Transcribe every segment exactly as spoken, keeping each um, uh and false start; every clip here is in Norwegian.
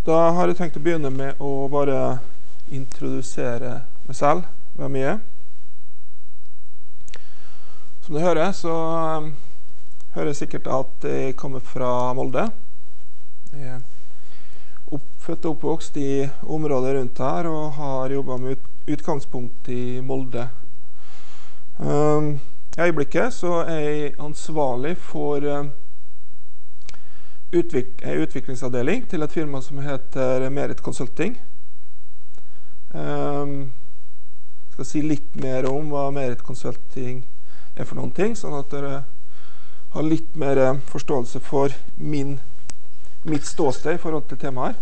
Da har jeg tenkt å begynne med å bare introdusere meg selv, hvem jeg er. Som du hører, så um, hører jeg sikkert at jeg kommer fra Molde. Jeg er opp, født og oppvokst i området rundt her, og har jobbet med ut, utgangspunkt i Molde. Um, I øyeblikket så er jeg ansvarlig for um, Utvik en utviklingsavdeling til et firma som heter Merit Consulting. Um, jeg skal si litt mer om hva Merit Consulting er for noen ting, sånn at dere har litt mer forståelse for min, mitt ståsted i forhold til temaet her.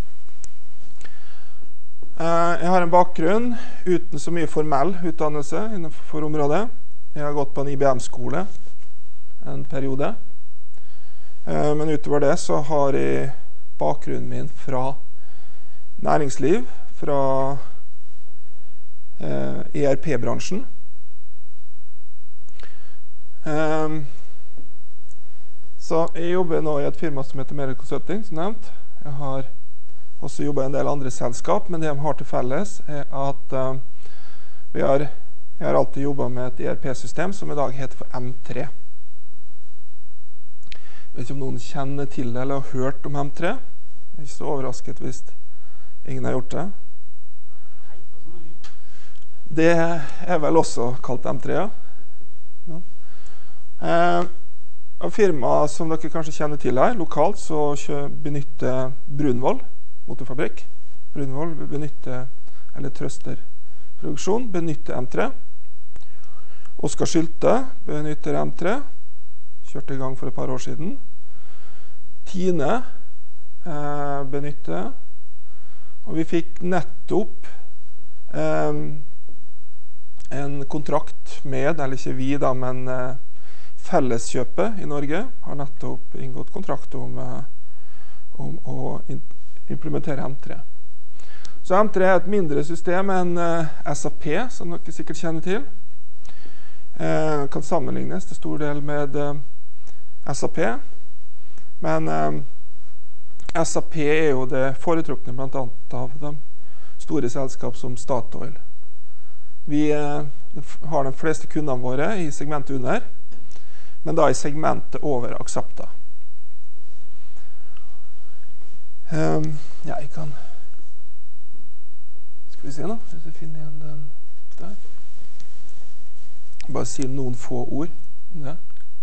Uh, jeg har en bakgrunn uten så mye formell utdannelse innenfor området. Jeg har gått på en I B M-skole en periode. Men utover det så har jeg bakgrunnen min fra næringsliv, fra eh, E R P-bransjen. Um, så jeg jobber nå i et firma som heter Merit Consulting, som nevnt. Jeg har også jobbet i en del andre selskap, men det de har til felles er at uh, vi har, jeg har alltid jobbet med et E R P-system som i dag heter for M tre. Jeg vet ikke om noen kjenner til det eller har hørt om M tre. Jeg er ikke så overrasket hvis ingen har gjort det. Det er vel også kalt M tre, ja. ja. Eh, av firma som dere kanskje kjenner til her, lokalt så benytter Brunvoll motorfabrikk. Brunvoll benytter, eller Trøster produksjon, benytter M tre. Oskar Sylte benytter M tre. Kjørte i gang for et par år siden. Tine eh, benytter. Og vi fikk nettopp eh, en kontrakt med, eller ikke vi da, men eh, Felleskjøpet i Norge har nettopp inngått kontrakt om, eh, om å in implementere M tre. Så M tre er et mindre system enn eh, S A P, som dere sikkert kjenner til. Eh, kan sammenlignes til stor del med eh, S A P, men eh, S A P er jo det foretrukne blant annet av de store selskap som Statoil. Vi eh, har de fleste kundene våre i segmentet under, men da i segmentet over Axapta. Um, ja, jeg kan skal vi se nå, hvis jeg finner igjen den der. Bare si noen få ord om det.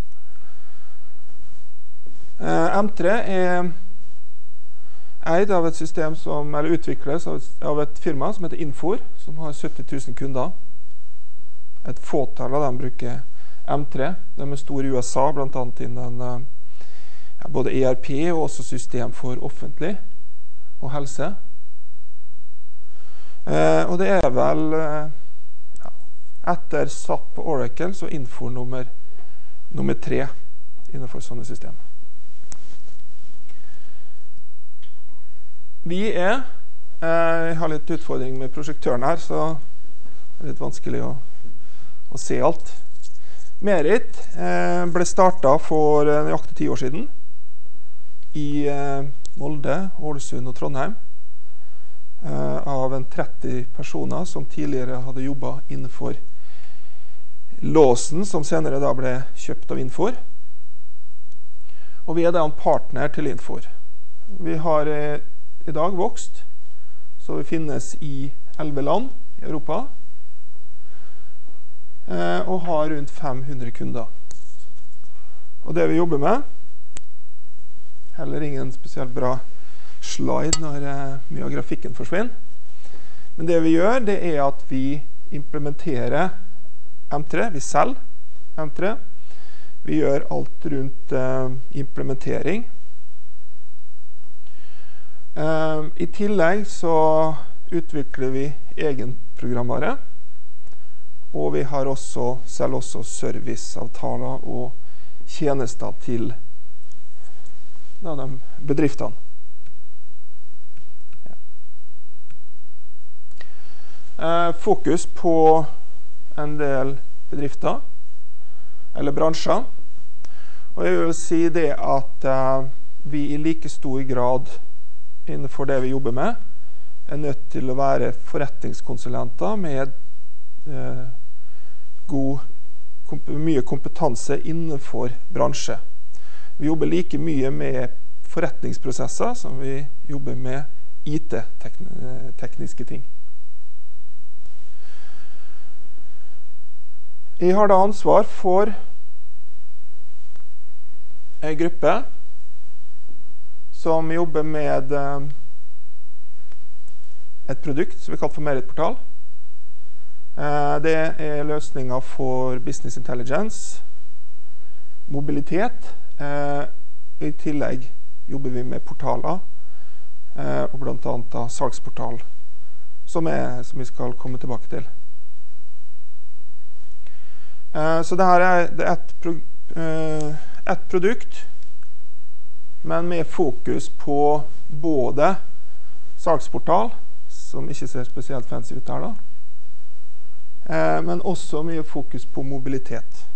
Uh, M tre er eid av et system som, eller utvikles av et, av et firma som heter Infor, som har sytti tusen kunder. Et fåtall av dem bruker M tre. De er store i U S A, blant annet innen uh, ja, både E R P og også system for offentlig og helse. Uh, og det er vel uh, ja, etter S A P og Oracle så Infor nummer, nummer tre innenfor sånne systemer. Vi er, eh, jeg har litt utfordring med prosjektøren her, så det er litt vanskelig å, å se alt. Merit eh, ble startet for eh, nøyaktig ti år siden i eh, Molde, Ålesund og Trondheim eh, av en tretti personer som tidligere hadde jobbet innenfor Låsen, som senere da ble kjøpt av Infor. Og vi er da en partner til Infor. Vi har eh, i dag vokst, så vi finnes i elleve land i Europa, eh, og har rundt fem hundre kunder. Og det vi jobber med, heller ingen spesielt bra slide når eh, mye av grafikken forsvinner, men det vi gjør, det er at vi implementerer M tre, vi selger M tre, vi gjør alt rundt eh, implementering. Uh, I tillegg så utvikler vi egen programvare, og vi har også, selv også serviceavtaler og tjenester til da, de bedriftene. Ja. Uh, fokus på en del bedrifter, eller bransjer, og jeg vil si det at uh, vi i like stor grad innenfor det vi jobber med, er nødt til å være forretningskonsulenter med eh, god, komp mye kompetanse innenfor bransje. Vi jobber like mye med forretningsprosesser som vi jobber med I T-tekniske ting. Jeg har da ansvar for en gruppe som jobber med eh, et produkt som vi kaller for Meritportal. Eh, det er løsninger for business intelligence, mobilitet. Eh, I tillegg jobber vi med portaler, eh, og blant annet da, salgsportal, som, er, som vi skal komme tilbake til. Eh, så det her er, det er et, pro, eh, et produkt, men med fokus på både salgsportal, som ikke ser spesielt fancy ut her da, eh, men også mye fokus på mobilitet.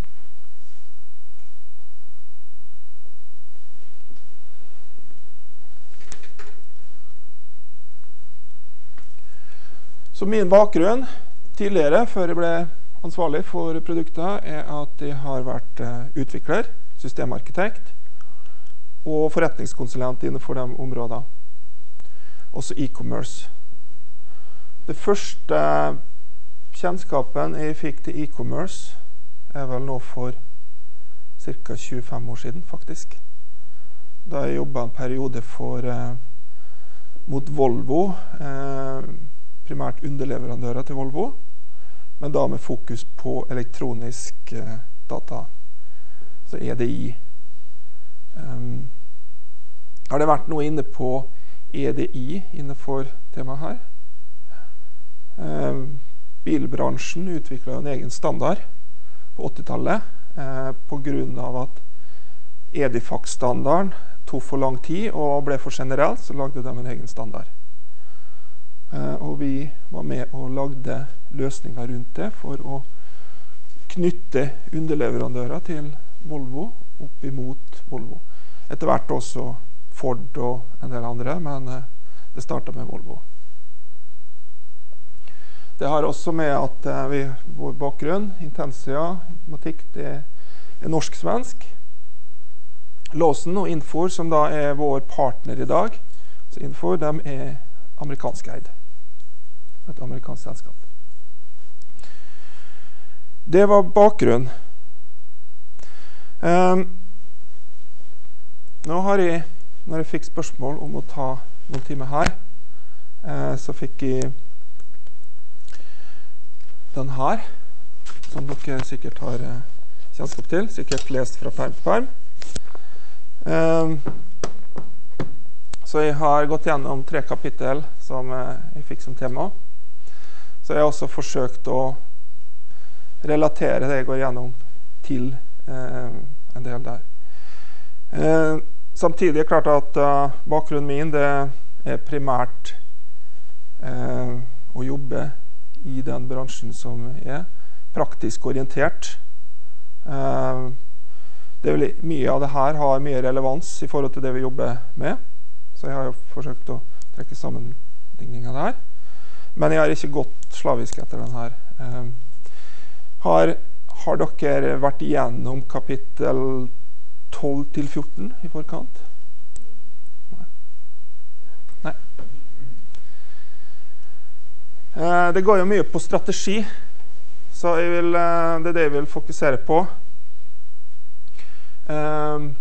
Så min bakgrunn tidligere, før jeg ble ansvarlig for produkter, er at jeg har vært utvikler, systemarkitekt og forretningskonsulent innenfor de områdene. Også e-commerce. Det første kjennskapen jeg fikk til e-commerce er vel nå for ca. tjuefem år siden, faktisk. Da jeg jobbet en periode for, eh, mot Volvo, eh, primært underleverandører til Volvo, men da med fokus på elektronisk eh, data, så E D I. Um, har det vært noe inne på E D I innenfor temaet her? Um, bilbransjen utviklet en egen standard på åttitallet eh, på grunn av at Edifax-standarden tog for lang tid og ble for generell, så lagde de en egen standard. Uh, og vi var med og lagde løsninger rundt det for å knytte underleverandører til Volvo opp imot Volvo. Etter hvert også Ford og en del andre, men uh, det startet med Volvo. Det har også med at uh, vi, vår bakgrunn, Intensia, informatikk, det er norsk-svensk. Lawson og Infor, som da er vår partner i dag, så Infor, de er amerikansk eid. Et amerikansk selskap. Det var bakgrunn. Um, nå har jeg, når jeg fikk spørsmål om å ta noen timer her, uh, så fikk jeg den her, som dere sikkert har uh, kjennskap til, sikkert lest fra perm til perm. Um, så jeg har gått gjennom tre kapittel som uh, jeg fikk som tema. Så jeg har også forsøkt å relatere det jeg går gjennom til eh, en del der. Eh, samtidig er det klart at uh, bakgrunnen min det er primært eh, å jobbe i den bransjen som er praktisk orientert. Eh, det er vel, mye av det her har mye relevans i forhold til det vi jobber med, så jeg har jo forsøkt å trekke sammenligninger der. Men jeg har ikke gått slavisk etter den her. Um, har, har dere vært igjennom kapittel tolv til fjorten i forkant? Nei. Nei. Uh, det går jo mye på strategi, så jeg vil, uh, det er det jeg vil fokusere på. Um,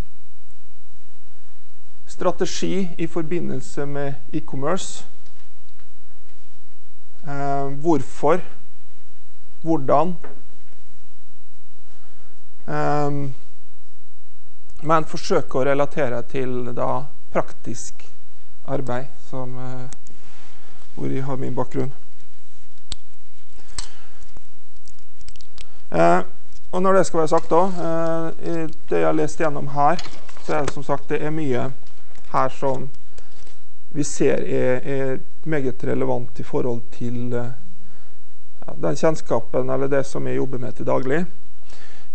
strategi i forbindelse med e-commerce. Uh, hvorfor, hvordan, um, men forsøke å relatere til da praktisk arbeid, som, uh, hvor jeg har min bakgrunn. Uh, og når det skal være sagt da, uh, det jeg har lest gjennom her, så er det som sagt, det er mye her som vi ser er, er meget relevant i forhold til uh, ja, den kjennskapen eller det som jeg jobber med til daglig.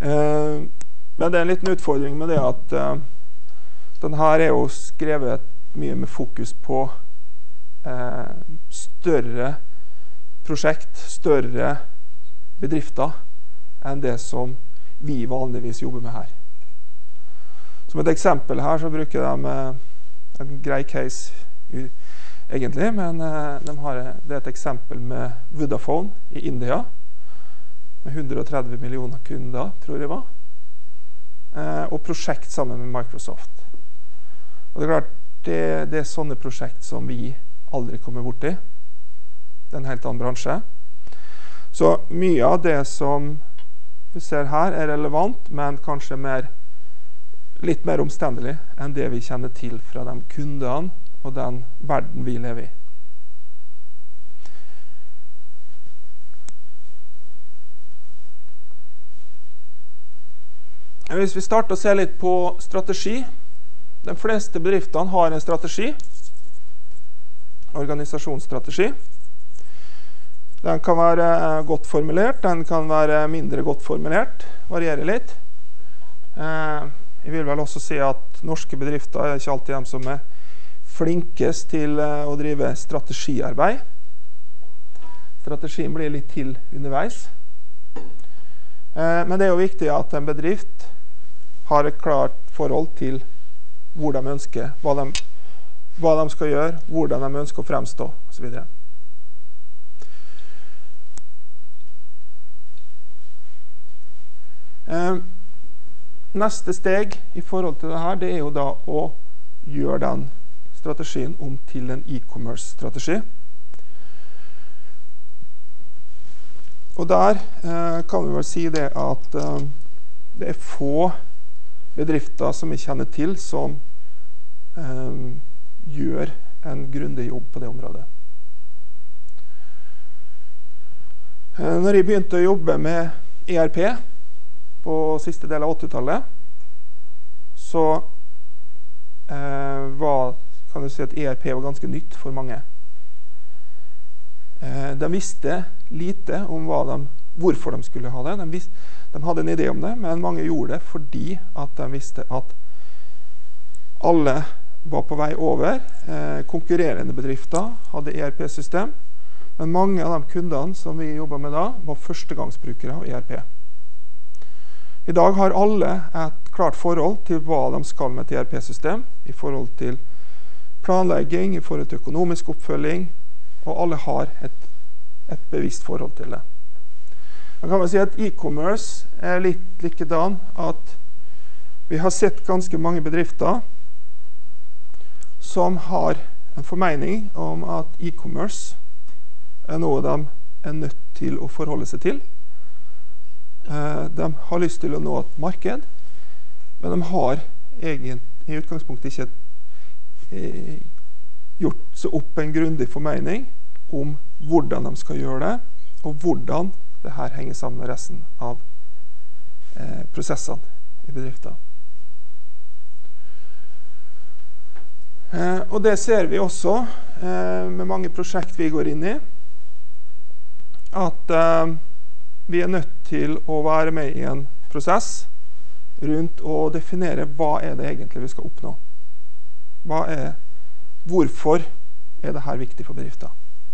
Uh, men det er en liten utfordring med det at uh, den her er jo skrevet mye med fokus på eh, større prosjekt, større bedrifter enn det som vi vanligvis jobber med her. Som et eksempel her så bruker de eh, en grei case i, egentlig, men eh, de har, det er et eksempel med Vodafone i India med hundre og tretti millioner kunder, tror jeg var, eh, og prosjekt sammen med Microsoft. Og det er klart, det, det er sånne prosjekt som vi aldri kommer bort i. Det er en helt annen bransje. Så mye av det som vi ser her er relevant, men kanskje mer, litt mer omstendelig enn det vi kjenner til fra de kundene og den verden vi lever i. Hvis vi starter å se litt på strategi, de fleste bedriftene har en strategi, organisasjonsstrategi. Den kan være godt formulert, den kan være mindre godt formulert, variere litt. Eh, jeg vil vel også si at norske bedrifter er ikke alltid de som er flinkest til eh, å drive strategiarbeid. Strategien blir litt til underveis. Eh, men det er jo viktig at en bedrift har et klart forhold til hvor de ønsker, hva de, hva de skal gjøre, hvordan de ønsker å fremstå, og så videre. Eh, neste steg i forhold til det her, det er jo da å gjøre den strategien om til en e-commerce-strategi. Og der eh, kan vi vel si det at eh, det er få bedrifter som vi kjenner til som eh, gjør en grundig jobb på det området. Eh, når jeg begynte å jobbe med E R P på siste del av åttitallet, så eh, var, kan du si at E R P var ganske nytt for mange. Eh, de visste lite om hva de, hvorfor de skulle ha det. De, visste, de hadde en idé om det, men mange gjorde det fordi at de visste at alle var på vei over. Eh, konkurrerende bedrifter hadde E R P-system, men mange av de kundene som vi jobbet med da, var førstegangsbrukere av E R P. I dag har alle et klart forhold til hva de skal med et E R P-system, i forhold til planlegging, i forhold til økonomisk oppfølging, og alle har et, et bevisst forhold til det. Man kan vel si at e-commerce er litt likedan, at vi har sett ganske mange bedrifter som har en formening om at e-commerce er noe de er nødt til å forholde seg til. De har lyst til å nå et marked, men de har egentlig, i utgangspunktet ikke eh, gjort seg opp en grundig formening om hvordan de skal gjøre det, og hvordan det her henger sammen med resten av eh, prosessene i bedriften. Eh, og det ser vi også eh, med mange prosjekt vi går inn i, at eh, vi er nødt til å være med i en prosess rundt å definere hva er det egentlig vi skal oppnå. Hva er, hvorfor er det her viktig for bedrifter?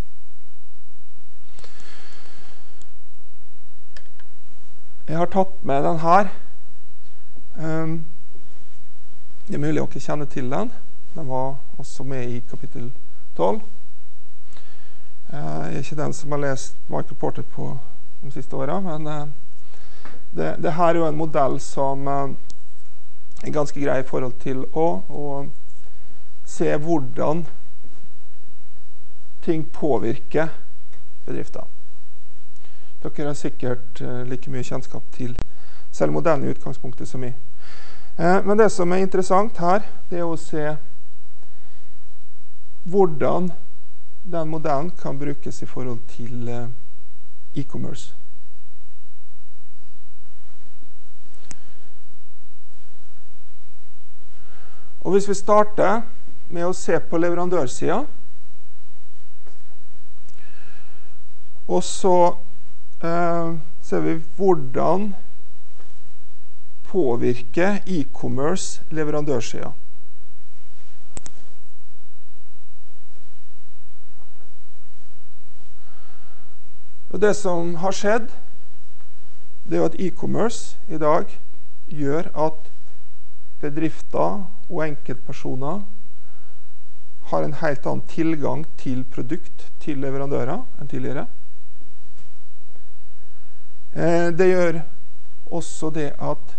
Jeg har tatt med den her. Um, det er mulig dere kjenner til den. Den var også med i kapittel tolv. Uh, jeg er ikke den som har lest Microporter på de siste årene, men uh, det, det her er jo en modell som uh, er ganske grei i forhold til å, å se hvordan ting påvirker bedrifter. Dere har sikkert uh, like mye kjennskap til selv modellen i utgangspunktet som jeg. Uh, men det som er interessant her, det er å se hvordan den modellen kan brukes i forhold til uh, e-commerce. Og hvis vi starter med å se på leverandørsiden, og så eh, ser vi hvordan påvirker e-commerce leverandørsiden. Og det som har skjedd, det er jo at e-commerce i dag gjør at bedrifter og enkeltpersoner har en helt annen tilgang til produkt, til leverandører enn tidligere. Eh, det gjør også det at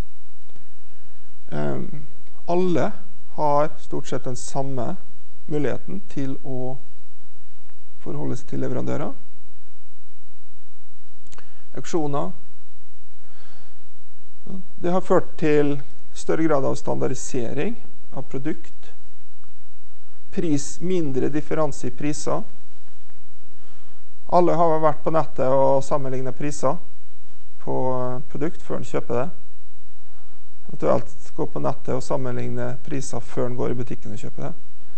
eh, alle har stort sett den samme muligheten til å forholde seg til leverandører. Auksjoner. Det har ført til større grad av standardisering av produkt. Pris, mindre differanse i priser. Alle har vært på nettet og sammenlignet priser på produkt før en kjøper det. Eventuelt gå på nettet og sammenligne priser før en går i butikken og kjøper det.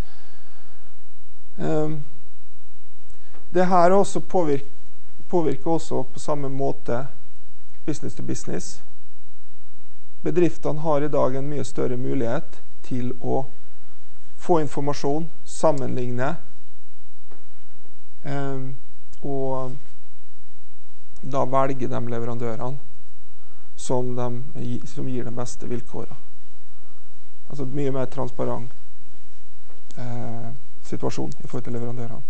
Um, det her også påvirker, påvirker også på samme måte business to business. Bedriftene har i dag en mye større mulighet til å få informasjon, sammenligne um, og da velge de leverandørene som, de, som gir de beste vilkårene. Altså mye mer transparent eh, situasjon i forhold til leverandørene.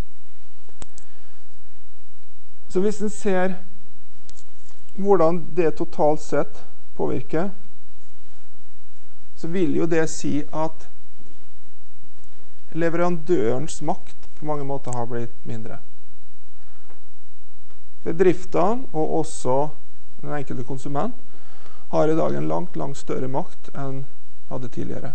Så hvis en ser hvordan det totalt sett påvirker, så vil jo det si at leverandørens makt på mange måter har blitt mindre. Bedriftene og også den enkelte konsument har i dag en langt, langt større makt enn hadde tidligere.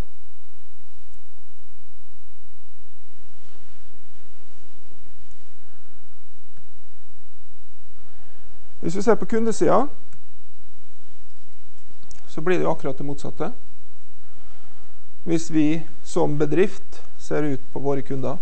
Hvis vi ser på kundesiden, så blir det jo akkurat det motsatte. Hvis vi som bedrift ser ut på våre kunder,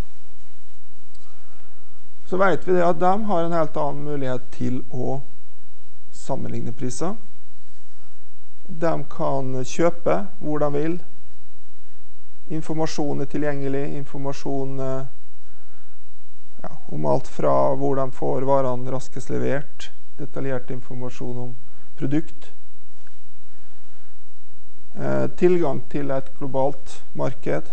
så vet vi det at de har en helt annen mulighet til å sammenligne priser. De kan kjøpe hvor de vil. Informasjon er tilgjengelig. Informasjon ja, om alt fra hvor de får varene raskest levert. Detaljert informasjon om produkt. Eh, tilgang til et globalt marked.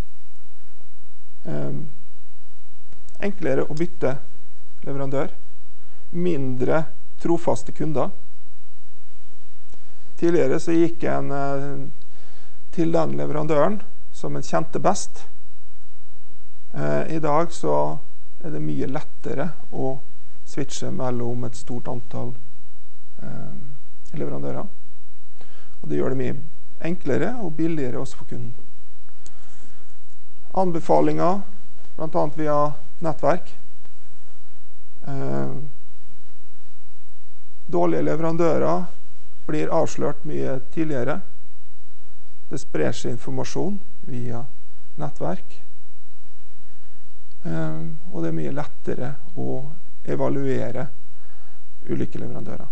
Eh, enklere å bytte leverandør. Mindre trofaste kunder. Tidligere så gikk en eh, til den leverandøren som en kjente best. Eh, I dag så er det mye lettere å switche mellom et stort antall eh, leverandører. Og det gjør det mye enklere og billigere også for kunden. Anbefalinger, blant annet via nettverk. Eh, dårlige leverandører blir avslørt mye tidligere. Det sprer seg informasjon via nettverk. Eh, og det er mye lettere å evaluere ulike leverandører.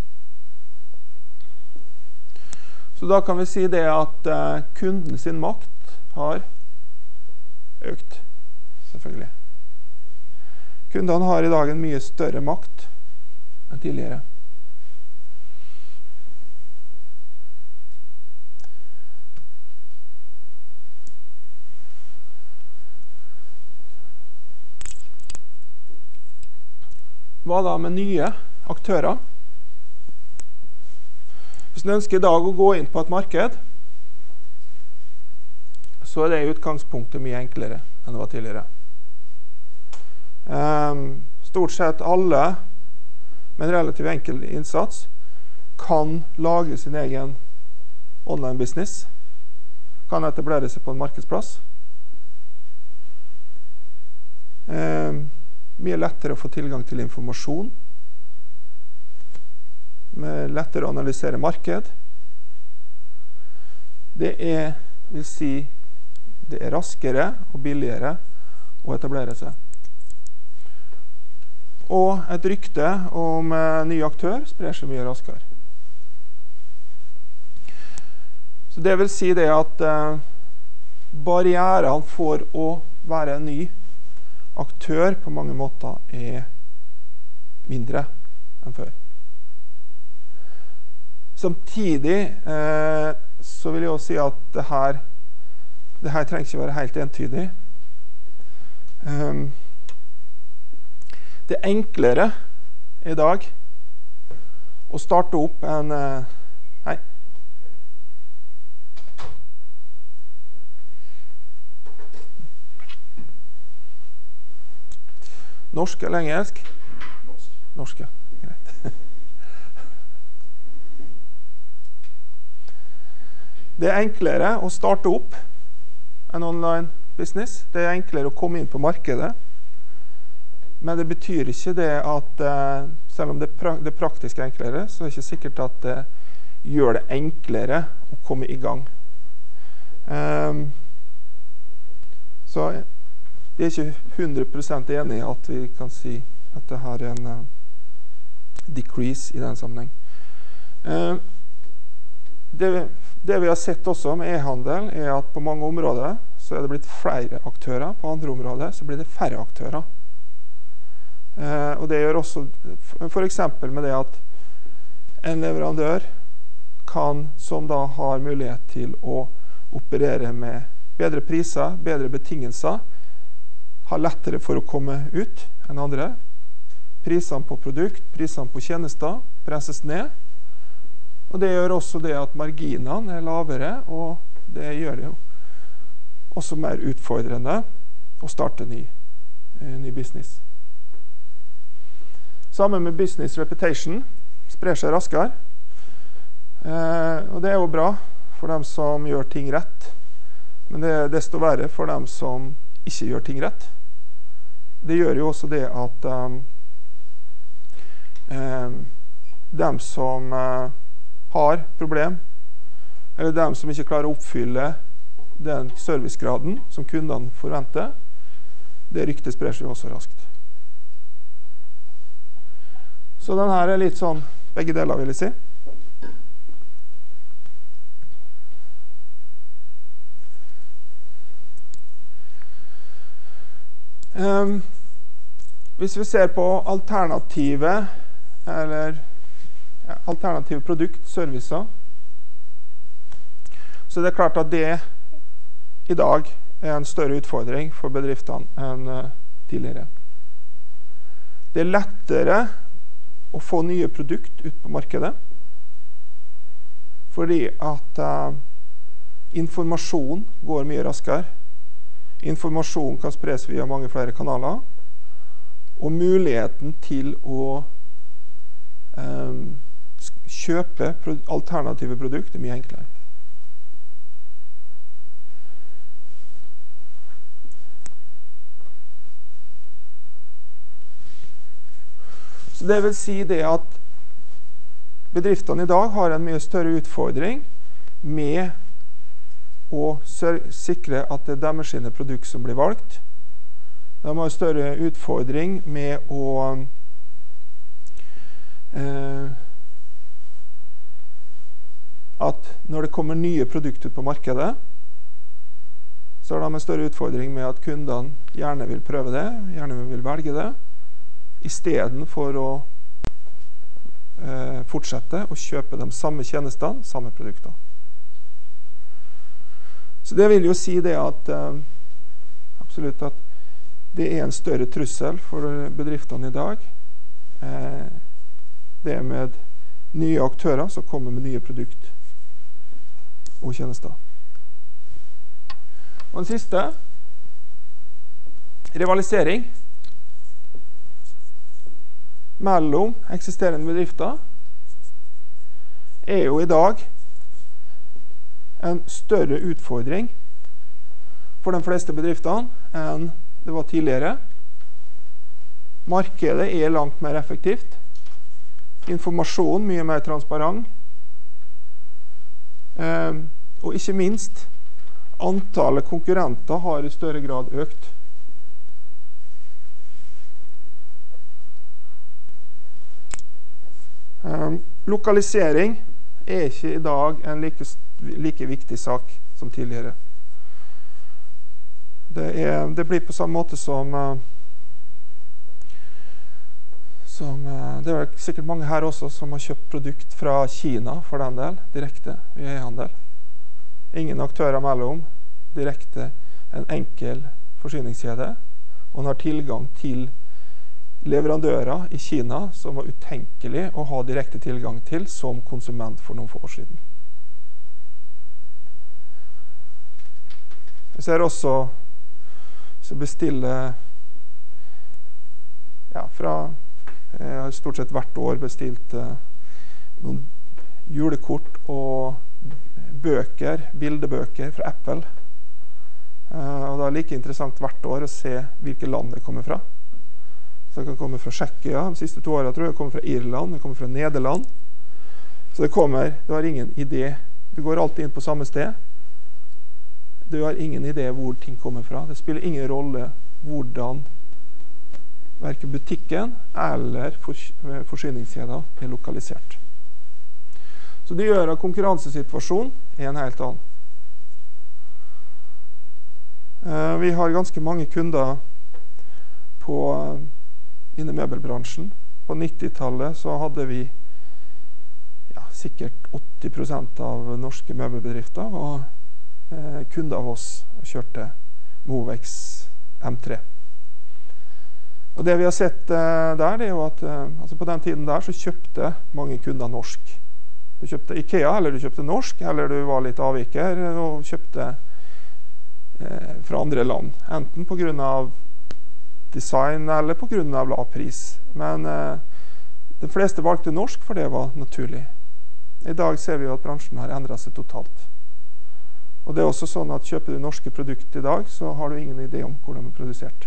Så da kan vi si det at eh, kunden sin makt har økt, selvfølgelig. Kundene har i dag en mye større makt enn tidligere. Hva da med nye aktører? Hvis du ønsker i dag å gå inn på et marked, så er det i utgangspunktet mye enklere enn det var tidligere. Um, stort sett alle med en relativt enkel innsats kan lage sin egen online business, kan etablere seg på en markedsplass. Um, mye lettere å få tilgang til informasjon, med lettere å analysere marked. Det er, vil si, det er raskere og billigere å etablere seg. Og et rykte om en ny aktør sprer seg mye raskere. Så det vil si det at eh, barrierene for å være en ny aktør på mange måter er mindre enn før. Samtidig eh, så vil jeg også si at det her, det her trenger ikke være helt entydig. Um, det er enklere i dag å starte opp en uh, Hei. Norsk eller engelsk? Norsk. Norsk, ja. Greit. Det er enklere å starte opp en online business. Det er enklere å komme inn på markedet. Men det betyr ikke det at eh, selv om det, pra det praktisk er enklere, så er det ikke sikkert at det gjør det enklere å komme i gang. Um, så jeg er ikke hundre prosent enig i at vi kan si at det her er en uh, decrease i den sammenheng. Uh, det, det vi har sett også med e-handel er at på mange områder så er det blitt flere aktører. På andre områder så blir det færre aktører. Uh, og det gjør også for eksempel med det at en leverandør kan, som da har mulighet til å operere med bedre priser, bedre betingelser, har lettere for å komme ut enn andre. Prisene på produkt, prisene på tjenester presses ned. Og det gjør også det at marginene er lavere, og det gjør det jo også mer utfordrende å starte ny, ny business. Sammen med business reputation sprer seg raskere. Eh, og det er jo bra for dem som gjør ting rett, men det er desto verre for dem som ikke gjør ting rett. Det gjør jo også det at um, um, dem som uh, har problem, eller dem som ikke klarer å oppfylle den servicegraden som kundene forventer, det ryktet sprer seg også raskt. Så den her er litt sånn begge deler, vil jeg si. Um, hvis vi ser på alternative eller ja, alternative produkt, servicer, så det er klart at det i dag er en større utfordring for bedriftene enn uh, tidligere. Det er lettere å få nye produkt ut på markedet, fordi at uh, informasjon går mye raskere. Informasjon kan spres via mange flere kanaler, og muligheten til å um, kjøpe pro alternative produkter er mye enklere. Så det vil si det at bedriftene i dag har en mye større utfordring med å sikre at det er deres sine produkter som blir valgt. De har en større utfordring med å eh, at når det kommer nye produkter på markedet, så har de en større utfordring med at kundene gjerne vil prøve det, gjerne vil velge det, i stedet for å eh, fortsette å kjøpe de samme tjenestene, samme produkter. Så det vil jo si det at eh, absolutt at det er en større trussel for bedriftene i dag. Eh, det er med nye aktører som kommer med nye produkter og tjenester. Og den siste, rivalisering mellom eksisterende bedrifter er jo i dag en større utfordring for de fleste bedriftene enn det var tidligere. Markedet er langt mer effektivt. Informasjon mye mer transparent. Eh, og ikke minst, antallet konkurrenter har i større grad økt. Eh, lokalisering er ikke i dag en like, like viktig sak som tidligere. Det, er, det blir på samme måte som, Som, det er sikkert mange her også som har kjøpt produkt fra Kina for den del, direkte via e-handel. Ingen aktører mellom, direkte en enkel forsyningskjede, og den har tilgang til leverandører i Kina som var utenkelig å ha direkte tilgang til som konsument for noen få år siden. Vi ser også så bestiller ja, fra jeg har stort sett hvert år bestilt eh, noen julekort og bøker, bildebøker fra Apple. Eh, og det er like interessant hvert år å se hvilke land det kommer fra. Så det kan komme fra Tsjekkia, de siste to årene tror jeg det kommer fra Irland, det kommer fra Nederland. Så det kommer, du har ingen idé. Du går alltid inn på samme sted. Du har ingen idé hvor ting kommer fra. Det spiller ingen rolle hvordan hverken butikken eller forsyningskjeden er lokalisert. Så det gjør at konkurransesituasjonen er en helt annen. Vi har ganske mange kunder på, innen møbelbransjen. På nittitallet så hadde vi ja, sikkert åtti prosent av norske møbelbedrifter var eh, kunder av oss og kjørte Movex M tre. Og det vi har sett eh, der, det er jo at eh, altså på den tiden der så kjøpte mange kunder norsk. Du kjøpte IKEA, eller du kjøpte norsk, eller du var litt avviker og kjøpte eh, fra andre land. Enten på grunn av design eller på grunn av lav pris. Men eh, de fleste valgte norsk, for det var naturlig. I dag ser vi jo at bransjen har endret seg totalt. Og det er også sånn at kjøper du norske produkter i dag, så har du ingen idé om hvor de er produsert.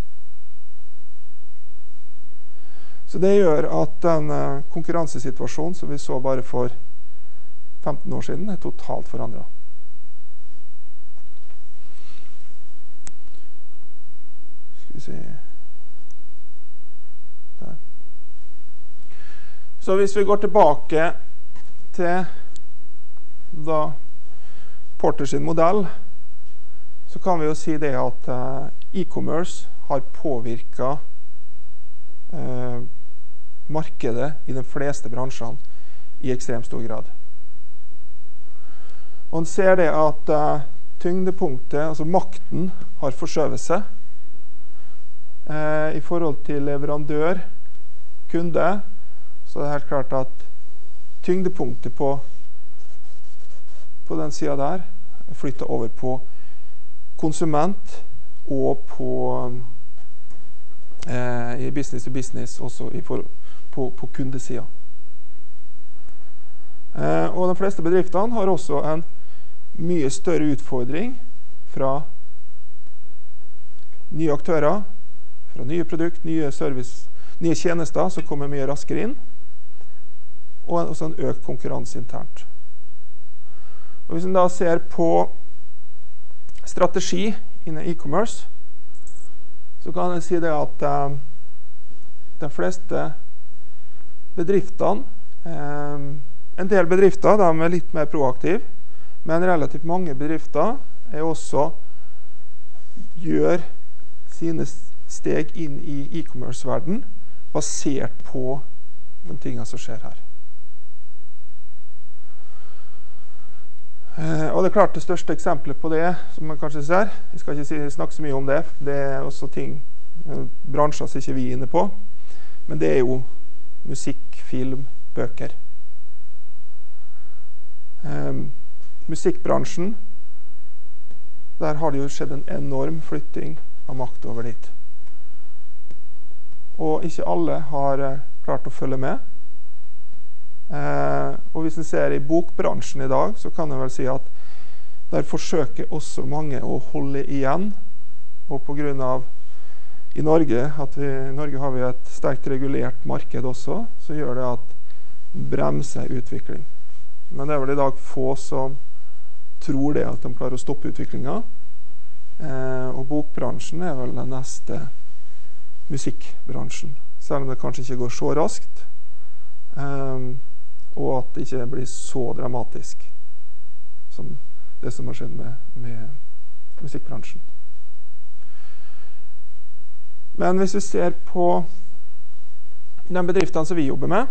Så det gjør at den uh, konkurransesituasjonen som vi så bare for femten år siden er totalt forandret. Skal vi se der. Så hvis vi går tilbake til da Porter sin modell, så kan vi jo si det at uh, e-commerce har påvirket uh, markedet i de fleste bransjene i ekstremt stor grad. Og man ser det at uh, tyngdepunktet, altså makten, har forskjøvet seg uh, i forhold til leverandør, kunde, så det er helt klart at tyngdepunktet på, på den siden der flytter over på konsument og på uh, i business to business også i forhold På, på kundesiden. Eh, og de fleste bedriftene har også en mye større utfordring fra nye aktører, fra nye produkt, nye service, nye tjenester som kommer mye raskere inn, og også en økt konkurranse internt. Og hvis man da ser på strategi innen e-commerce, så kan jeg si det at eh, de fleste bedriftene, eh, en del bedrifter de er litt mer proaktive, men relativt mange bedrifter er også gjør sine steg inn i e-commerce-verden basert på de tingene som skjer her. Eh, og det er klart det største eksempelet på det, som man kanskje ser, jeg skal ikke si, snakke så mye om det, det er også ting, eh, bransjer som ikke vi er inne på, men det er jo musikk, film, bøker. Um, musikkbransjen, der har det jo skjedd en enorm flytting av makt over dit. Og ikke alle har uh, klart å følge med. Uh, og hvis en ser i bokbransjen i dag, så kan jeg vel si at der forsøker også mange å holde igjen, og på grunn av I Norge, at vi, I Norge har vi et sterkt regulert marked også, så gjør det at bremser utvikling. Men det er vel i dag få som tror det at de klarer å stoppe utviklingen. Eh, og bokbransjen er vel den neste musikkbransjen. Selv om det kanskje ikke går så raskt, eh, og at det ikke blir så dramatisk som det som har skjedd med, med musikkbransjen. Men hvis vi ser på de bedriftene som vi jobber med,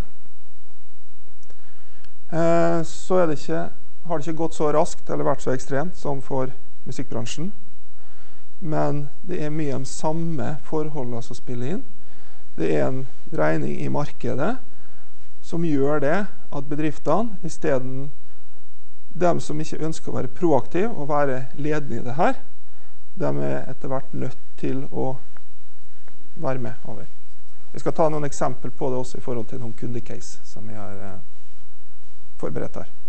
eh, så er det ikke, har det ikke gått så raskt eller vært så ekstremt som for musikkbransjen. Men det er mye de samme forholdene som spiller inn. Det er en dreining i markedet som gjør det at bedriftene, i stedet de som ikke ønsker å være proaktive og være ledende i det her, de er etter hvert nødt til å være med over. Vi skal ta noen eksempel på det også i forhold til noen kundecase som vi har eh, forberedt her.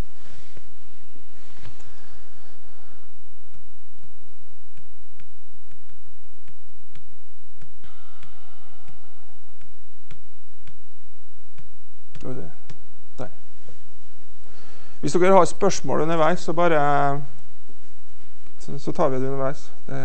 Der. Hvis dere har spørsmål underveis, så bare så, så tar vi det underveis. Det,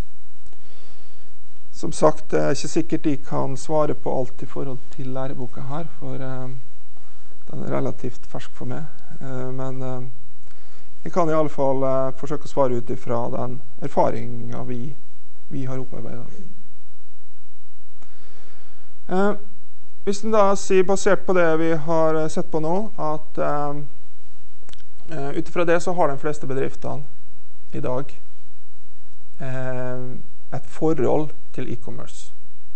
som sagt, det er ikke sikkert de kan svare på alt i forhold til læreboka her, for uh, den er relativt fersk for meg. Uh, men uh, jeg kan i alle fall uh, forsøke å svare ut ifra den erfaringen vi, vi har opparbeidet. Uh, Hvis en da sier, basert på det vi har sett på nå, at um, uh, utifra det så har de fleste bedriftene i dag uh, et forhold til e-commerce.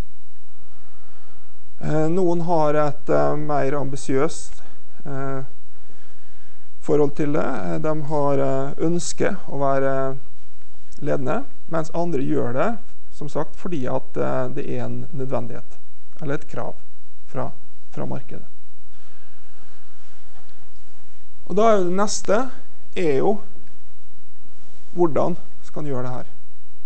Uh, noen har et uh, mer ambisiøst uh, forhold til det. De har uh, ønske å være ledende, mens andre gjør det, som sagt, fordi at uh, det er en nødvendighet, eller et krav. Fra, fra markedet. Og da er det neste er jo hvordan skal en gjøre det her.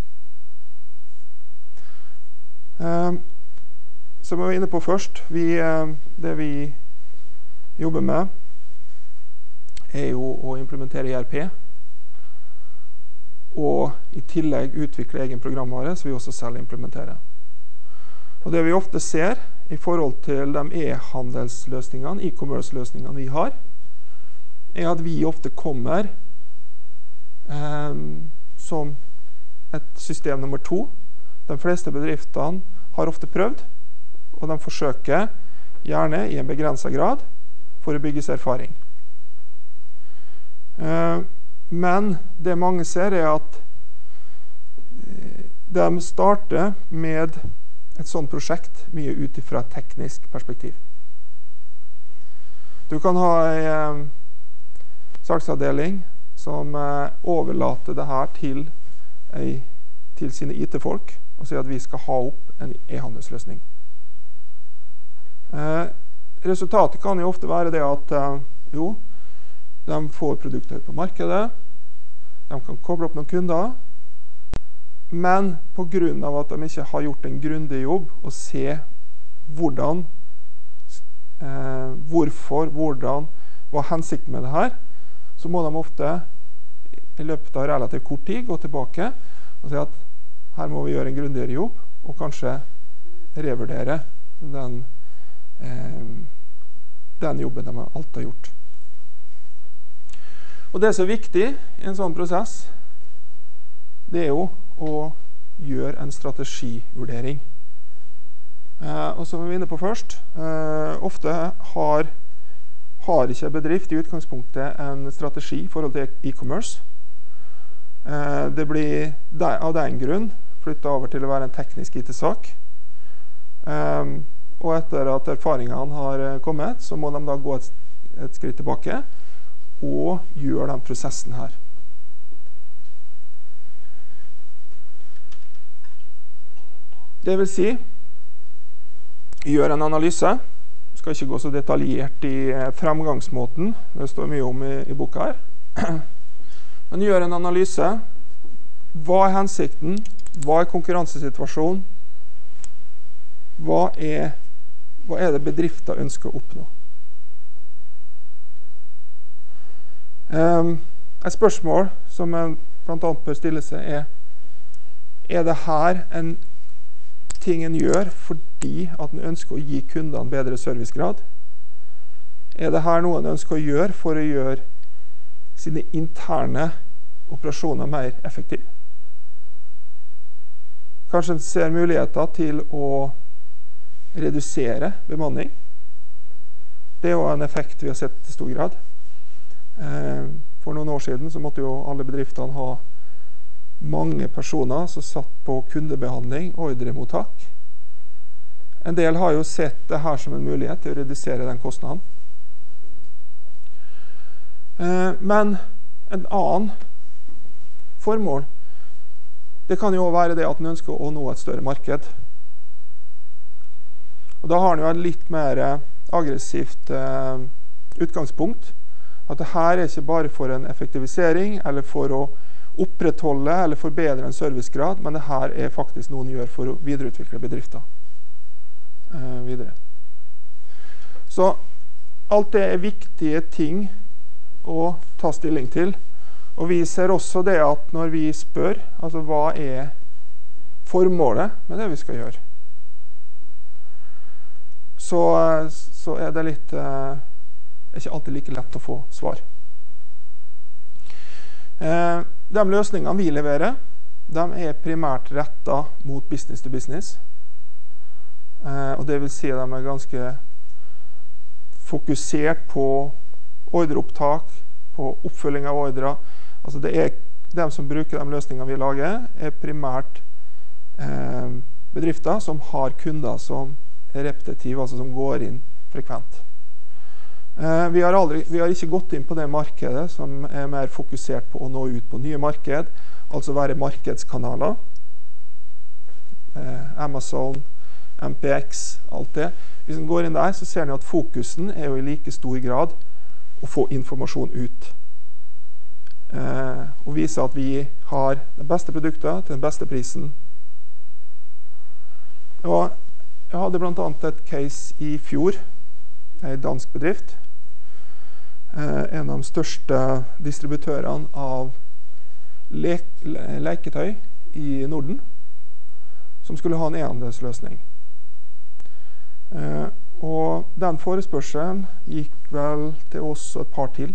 Eh, som jeg var inne på først, vi, eh, det vi jobber med er jo å implementere E R P og i tillegg utvikle egen programvare som vi også selv implementerer. Og det vi ofte ser i forhold til de e-handelsløsningene, e-commerce-løsningene vi har, er at vi ofte kommer eh, som et system nummer to. De fleste bedriftene har ofte prøvd, og de forsøker gjerne i en begrenset grad for å bygge seg erfaring. Eh, men det mange ser er at de starter med et sånt prosjekt mye ut fra et teknisk perspektiv. Du kan ha en eh, salgsavdeling som eh, overlater det her til, eh, til sine I T-folk og sier at vi skal ha opp en e-handelsløsning. Eh, resultatet kan jo ofte være det at eh, jo, de får produkter på markedet, de kan koble opp noen kunder, men på grunn av at de ikke har gjort en grundig jobb og se hvordan, eh, hvorfor, hvordan, hva er hensikten med det her, så må de ofte i løpet av relativt kort tid gå tilbake og si at her må vi gjøre en grundigere jobb og kanskje revurdere den, eh, den jobben de alt har gjort. Og det som er viktig i en sånn prosess, det er jo å gjøre en strategivurdering. Eh, og som vi var inne på først, eh, ofte har, har ikke bedrift i utgangspunktet en strategi i forhold til e-commerce. Eh, det blir de, av den grunn flyttet over til å være en teknisk I T-sak. Eh, og etter at erfaringene har kommet, så må de da gå et, et skritt tilbake og gjøre den prosessen her. Det vil si, gjør en analyse. Jeg skal ikke gå så detaljert i fremgangsmåten, det står mye om i, i boka her. Men gjør en analyse. Hva er hensikten? Hva er konkurransesituasjonen? Hva er, hva er det bedrifter ønsker å oppnå? Um, et spørsmål som en blant annet bør stille seg er, er det her en ting en gjør fordi at en ønsker å gi kundene bedre servicegrad? Er det her noe en ønsker å gjøre for å gjøre sine interne operasjoner mer effektive? Kanskje en ser muligheter til å redusere bemanning. Det er jo en effekt vi har sett i stor grad. Eh, for noen år siden så måtte jo alle bedriftene ha mange personer som satt på kundebehandling og ordremottak. En del har jo sett det her som en mulighet til å redusere den kostnaden. Eh, men en annen formål, det kan jo være det at en ønsker å nå et større marked. Og da har en jo et litt mer aggressivt eh, utgangspunkt. At det her er ikke bare for en effektivisering, eller for å opprettholde eller forbedre en servicegrad, men det her er faktisk noe en gjør for å videreutvikle bedrifter eh, videre. Så alt det er viktige ting å ta stilling til. Og vi ser også det at når vi spør, altså hva er formålet med det vi skal gjøre, så, så er det litt, eh, ikke alltid like lett å få svar. Eh, de løsningene vi leverer, de er primært rettet mot business to business. Eh, og det vil si at de er ganske fokusert på ordreopptak, på oppfølging av ordre. Altså det er de som bruker de løsningene vi lager, er primært eh, bedrifter som har kunder som er repetitive, altså som går inn frekvent. Eh, vi, har aldri, vi har ikke gått inn på det markedet som er mer fokusert på å nå ut på nye marked, altså være markedskanaler. Eh, Amazon, M P X, alt det. Hvis en går inn der, så ser en at fokusen er jo i like stor grad å få informasjon ut. Eh, og vise at vi har de beste produktene til den beste prisen. Og jeg hadde blant annet et case i fjor, en dansk bedrift. Eh, en av de største distributørene av le leketøy i Norden, som skulle ha en e-handelsløsning. Eh, og den forespørselen gikk vel til oss og et par til.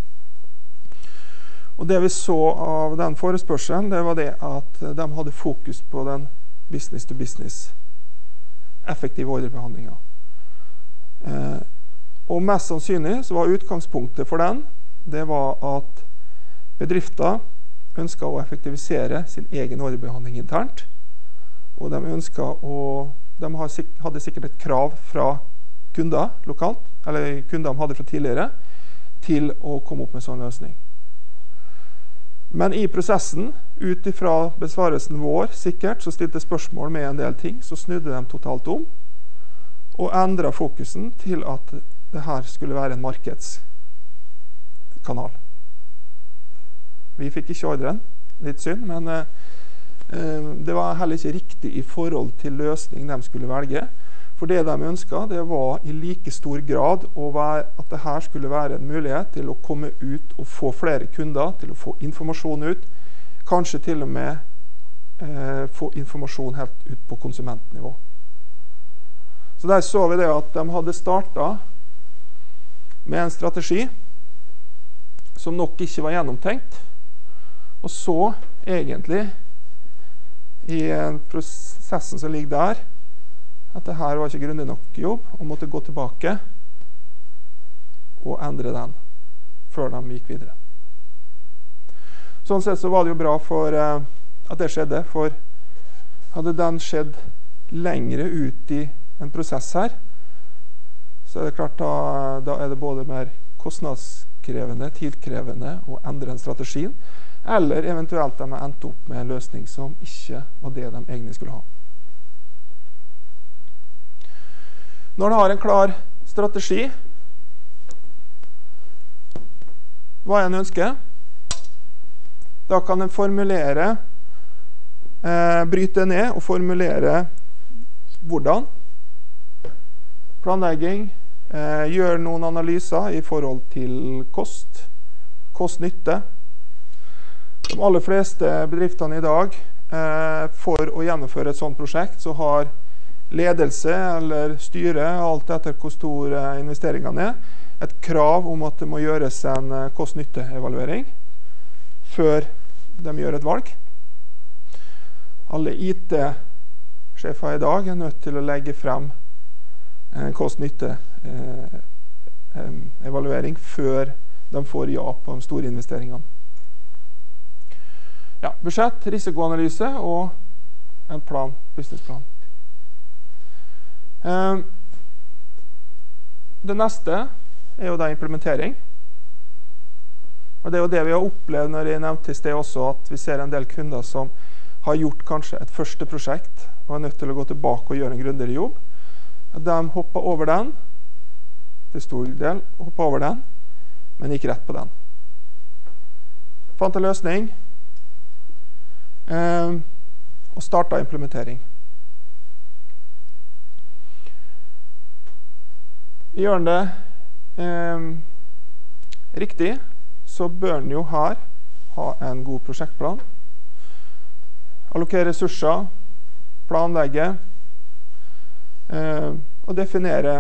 Og det vi så av den forespørselen, det var det at de hadde fokus på den business to business, effektive ordrebehandlinger. Eh, og mest sannsynlig så var utgangspunktet for den, det var at bedrifter ønsket å effektivisere sin egen ordrebehandling internt, og de ønsket å, de hadde sikkert et krav fra kunder lokalt, eller kunder de hadde fra tidligere, til å komme opp med sånn løsning. Men i prosessen, ut ifra besvarelsen vår, sikkert, så stilte spørsmål med en del ting, så snudde de totalt om, og endret fokusen til at det her skulle være en markedskanal. Vi fikk ikke ordren, litt synd, men eh, det var heller ikke riktig i forhold til løsning de skulle velge. For det de ønsket, det var i like stor grad å være, at det her skulle være en mulighet til å komme ut og få flere kunder, til å få informasjon ut, kanskje til og med eh, få informasjon helt ut på konsumentnivå. Så der så vi det at de hadde startet med en strategi som nok ikke var gjennomtenkt, og så egentlig i prosessen som ligger der, at det her var ikke grundig nok jobb, og måtte gå tilbake og endre den før de gikk videre. Sånn sett så var det jo bra for eh, at det skjedde, for hadde den skjedd lengre ut i en prosess her, så er det klart da, da er det både mer kostnadskrevende, tidkrevende å endre en strategien, eller eventuelt de har endt opp med en løsning som ikke var det de egentlig skulle ha. Når en har en klar strategi, hva en ønsker, da kan en formulere, eh, bryte ned og formulere hvordan. Planlegging, eh, gjør noen analyser i forhold til kost, kost-nytte. De aller fleste bedriftene i dag, eh, for å gjennomføre et sånt prosjekt, så har ledelse eller styre, alt etter hvor stor investeringene er, et krav om at det må gjøres en kost-nytte-evaluering før de gjør et valg. Alle I T-sjefer i dag er nødt til å legge frem en kost-nytte-evaluering før de får ja på de store investeringene. Ja, budsjett, risikoanalyse og en plan, businessplan. Eh, det neste er jo da implementering. Og det er jo det vi har opplevd når jeg nevnte i sted også, at vi ser en del kunder som har gjort kanskje et første prosjekt og er nødt til å gå tilbake og gjøre en grundigere jobb. De hopper over den, til stor del hopper over den, men gikk rett på den. Fant en løsning eh, og startet implementering. Gjør den det eh, riktig, så bør den jo her ha en god prosjektplan. Allokere ressurser, planlegge eh, og definere,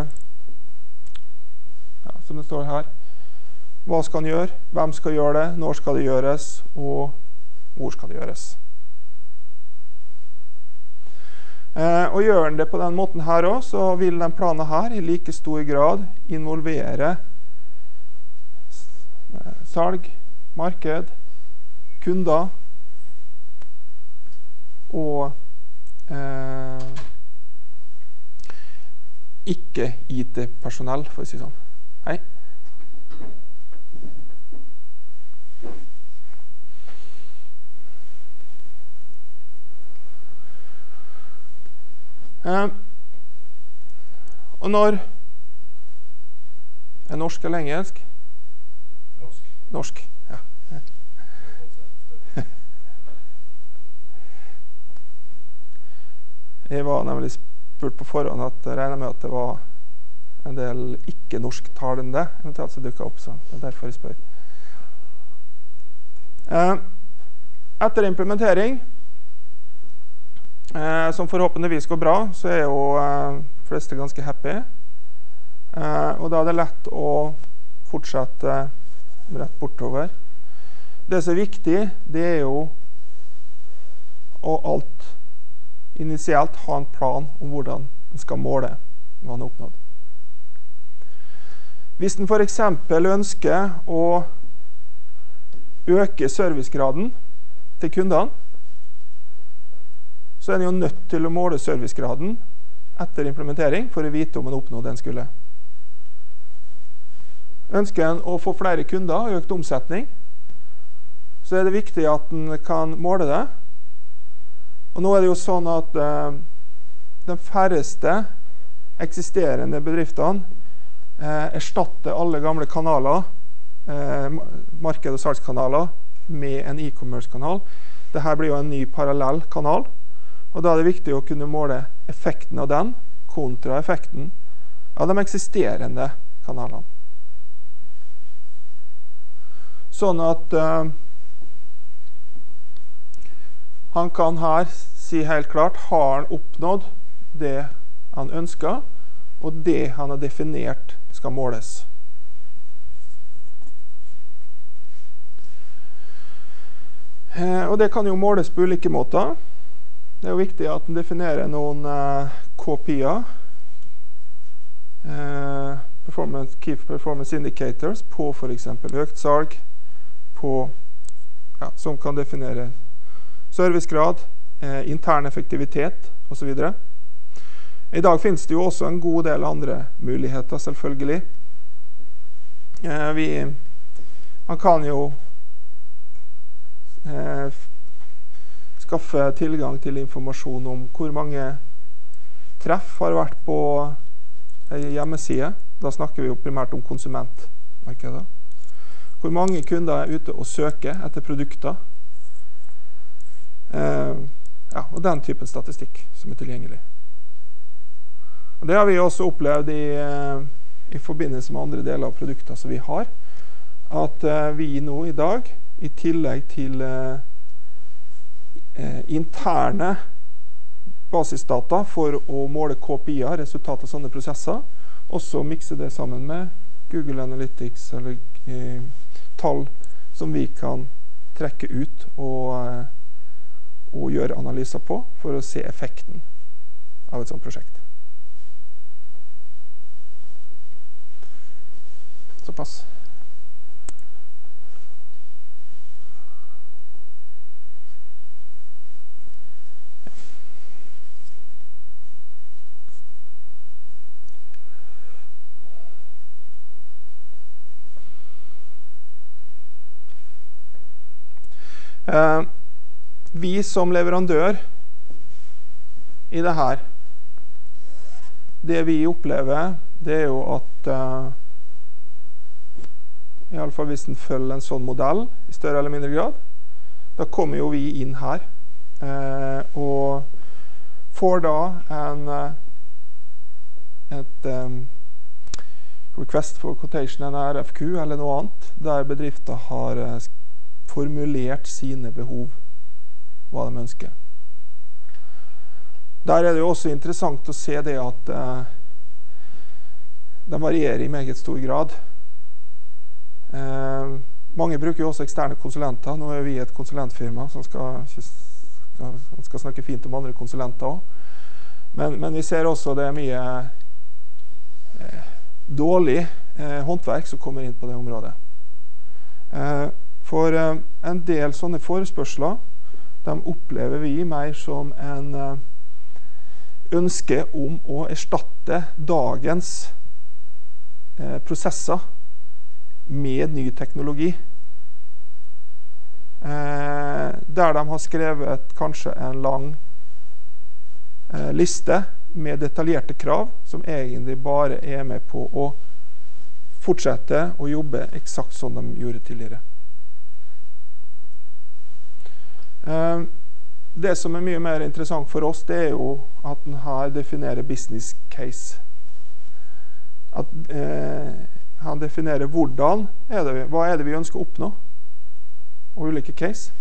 ja, som det står her, hva skal den gjøre, hvem skal gjøre det, når skal det gjøres, og hvor skal det gjøres. Eh, og gjør den det på den måten her også, så vil den planen her i like stor grad involvere salg, marked, kunder og eh, ikke I T-personell, for å si sånn. Hei. Eh, og når er norsk eller engelsk? Norsk. Norsk, ja. Jeg var nemlig spurt på forhånd at jeg regner med at det var en del ikke-norsktalende eventuelt som dukket opp, så det er derfor jeg spør. Eh, etter implementering, eh, som forhåpentligvis går bra, så er jo eh, fleste ganske happy. Eh, og da er det lett å fortsette rett bortover. Det som er viktig, det er jo å alt initielt ha en plan om hvordan en skal måle hva en har oppnådd. Hvis en for eksempel ønsker å øke servicegraden til kundene, så er en jo nødt til å måle servicegraden etter implementering for å vite om en oppnådde det en skulle. Ønsker en å få flere kunder og økt omsetning, så er det viktig at en kan måle det. Og nå er det jo sånn at eh, de færreste eksisterende bedriftene eh, erstatter alle gamle kanaler, eh, marked- og salgskanaler, med en e-commerce-kanal. Dette blir jo en ny parallell kanal, og da er det viktig å kunne måle effekten av den kontra effekten av de eksisterende kanalene. Sånn at eh, han kan her si helt klart, har han oppnådd det han ønsker, og det han har definert skal måles. Eh, og det kan jo måles på ulike måter. Det er jo viktig at han definerer noen eh, K P I-er, eh, performance, Key Performance Indicators, på for eksempel økt salg, på, ja, som kan definere servicegrad, eh, intern effektivitet og så videre. I dag finnes det jo også en god del andre muligheter, selvfølgelig. Eh, vi, man kan jo eh, skaffe tilgang til informasjon om hvor mange treff har vært på en hjemmeside. Da snakker vi jo primært om konsumentmarkedet. Hvor mange kunder er ute og søker etter produkter. Uh, ja, og den typen statistikk som er tilgjengelig. Og det har vi også opplevd i, uh, i forbindelse med andre deler av produkter som vi har, at uh, vi nå i dag, i tillegg til uh, uh, interne basisdata for å måle K P I-er, resultat av sånne prosesser, også mikse det sammen med Google Analytics eller uh, tall som vi kan trekke ut og uh, og gjøre analyser på for å se effekten av et sånt prosjekt. Såpass. Eh, vi som leverandør i det her, det vi opplever, det er jo at eh, i alle fall hvis den følger en sånn modell i større eller mindre grad, da kommer jo vi inn her eh, og får da en et um, request for quotation, en R F Q eller noe annet, der bedrifter har uh, formulert sine behov, hva de ønsker. Der er det jo også interessant å se det at uh, de varierer i meget stor grad. Uh, mange bruker jo også eksterne konsulenter. Nå er vi et konsulentfirma som skal, skal, skal snakke fint om andre konsulenter også. Men, men vi ser også det er mye uh, dårlig uh, håndverk som kommer inn på det området. Uh, For uh, en del sånne forespørsler, de opplever vi mer som en uh, ønske om å erstatte dagens uh, prosesser med ny teknologi. Uh, der de har skrevet kanskje en lang uh, liste med detaljerte krav, som egentlig bare er med på å fortsette å jobbe eksakt som de gjorde tidligere. Uh, det som er mye mer interessant for oss, det er jo at den her definerer business case. At uh, han definerer hvordan er det, hva er det vi ønsker å oppnå, og ulike case.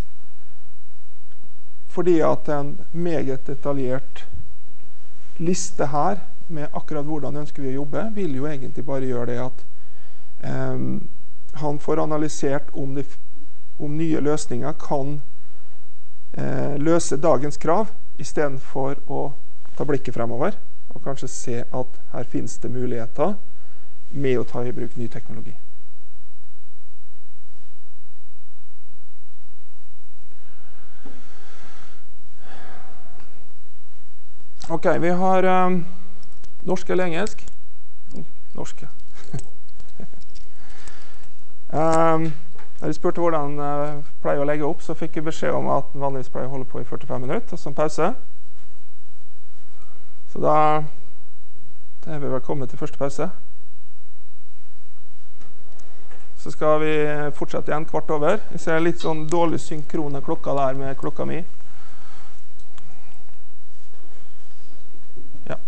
Fordi at en meget detaljert liste her, med akkurat hvordan ønsker vi å jobbe, vil jo egentlig bare gjøre det at um, han får analysert om, det, om nye løsninger kan Eh, løse dagens krav i stedet for å ta blikket fremover og kanskje se at her finnes det muligheter med å ta i bruk ny teknologi. Ok, vi har um, norsk eller engelsk? Norsk, ja. um, Når jeg spurte hvordan jeg pleier å legge opp, så fikk jeg beskjed om at den vanligvis pleier å holde på i førtifem minutter, og så en pause. Så da er vi vel kommet til første pause. Så skal vi fortsette igjen kvart over. Jeg ser litt sånn dårlig synkrone klokka der med klokka mi. Ja.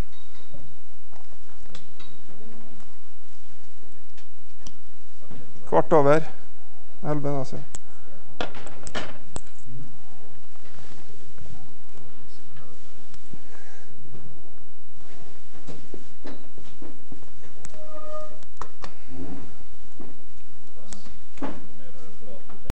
Kvart over. Elben, altså.